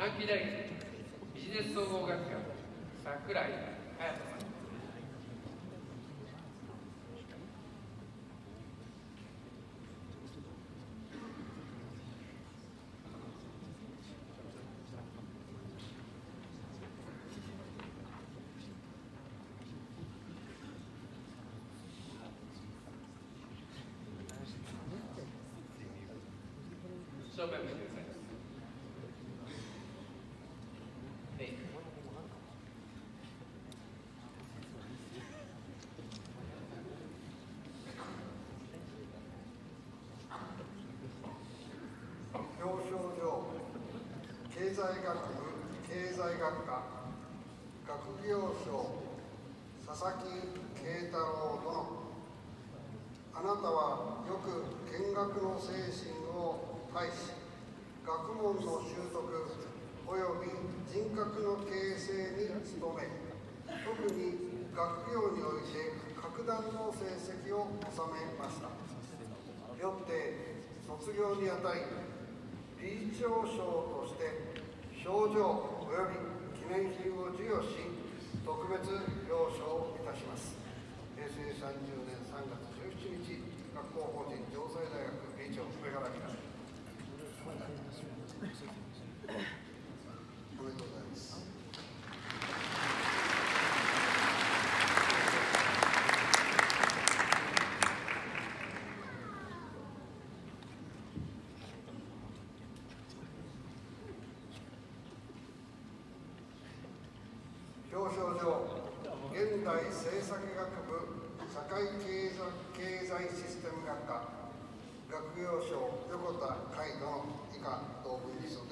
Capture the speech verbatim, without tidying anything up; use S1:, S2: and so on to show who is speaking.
S1: 短期大学ビジネス総合学科櫻井隼人さん。正面向いてください。はい。
S2: 表彰状、経済学部経済学科学業賞佐々木慶太郎殿。あなたはよく見学の精神を対し、学問の習得および人格の形成に努め、特に学業において格段の成績を収めました。よって卒業にあたり、理事長賞として賞状および記念品を授与し、特別表彰いたします。へいせいさんじゅうねんさんがつじゅうしちにち、学校法人城西大学理事長上原明。おめでとうございます。表彰状、現代政策学部社会経済経済システム学科学業賞横田海殿以下同文に相